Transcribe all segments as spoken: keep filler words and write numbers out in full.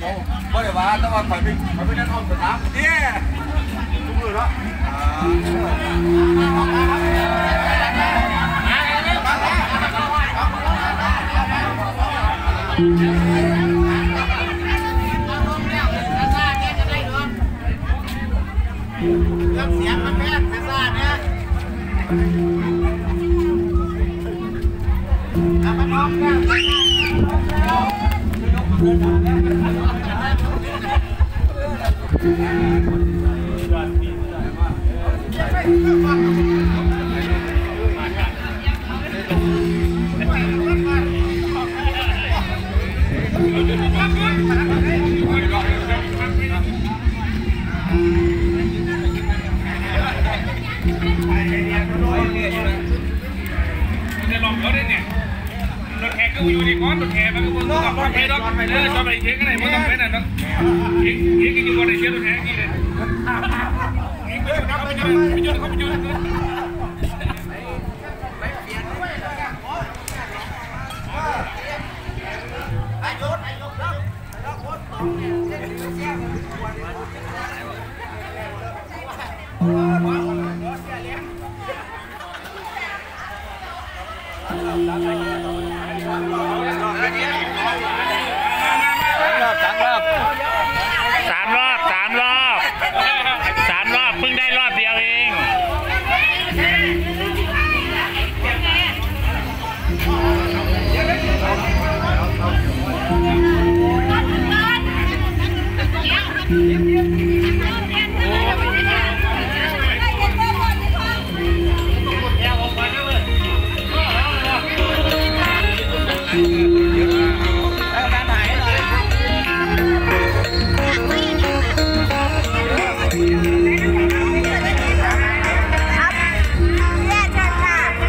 บ่ได้ว่าแต่ว่าข่อยไปข่อยไปนั่งห้องสนามเนี่ยทุกมือเนาะเรื่องเสียงมันแม่ภาษาเนี่ยทำมันออกกันลองเขาได้เนี่ยรถแขกก็อยู่ในก้อนรถแขกมันก็ต้องกับรถแขกต้องเออชอบไปเช็คกันไหนมันต้องเป็นอ่ะเนาะเช็คเช็คกันอยู่บนไอ้เช็ครถแขกนี่เลยยิงไปอยู่นับไปอยู่ไปอยู่เขาไปอยู่สามรอบสามรอบสามรอบสามรอบเพิ่งได้รอบเดียวเอง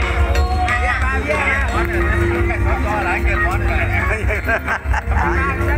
Yeah.